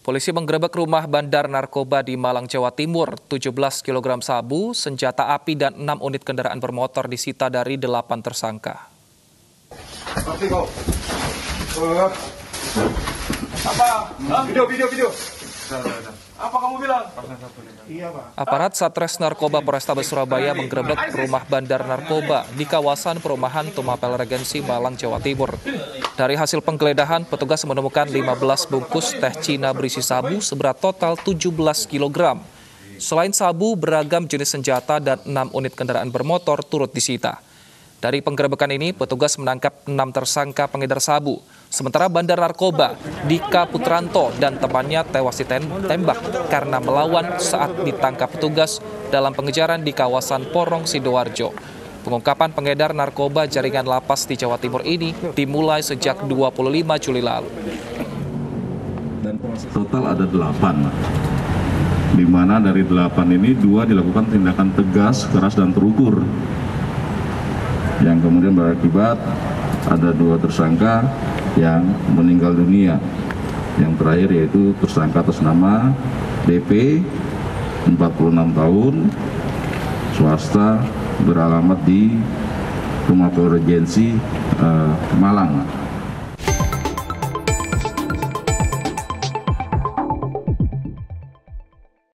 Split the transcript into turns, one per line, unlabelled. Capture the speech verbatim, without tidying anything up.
Polisi menggerebek rumah bandar narkoba di Malang, Jawa Timur. tujuh belas kilogram sabu, senjata api, dan enam unit kendaraan bermotor disita dari delapan tersangka.
Apa? Video, video, video. Apa kamu bilang?
Aparat Satres Narkoba Polrestabes Surabaya menggerebek rumah bandar narkoba di kawasan perumahan Tumapel Regensi, Malang, Jawa Timur. Dari hasil penggeledahan, petugas menemukan lima belas bungkus teh Cina berisi sabu seberat total tujuh belas kilogram. Selain sabu, beragam jenis senjata dan enam unit kendaraan bermotor turut disita. Dari penggerebekan ini, petugas menangkap enam tersangka pengedar sabu. Sementara bandar narkoba, Dika Putranto dan temannya tewas ditembak karena melawan saat ditangkap petugas dalam pengejaran di kawasan Porong, Sidoarjo. Pengungkapan pengedar narkoba jaringan lapas di Jawa Timur ini dimulai sejak dua puluh lima Juli lalu.
Dan total ada delapan, di mana dari delapan ini dua dilakukan tindakan tegas, keras, dan terukur, yang kemudian berakibat ada dua tersangka yang meninggal dunia. Yang terakhir yaitu tersangka atas nama D P, empat puluh enam tahun, swasta, beralamat di Tumapel Regensi, uh, Malang.